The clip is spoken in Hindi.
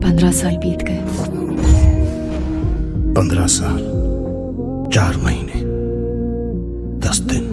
15 साल बीत गए। 15 साल 4 महीने 10 दिन।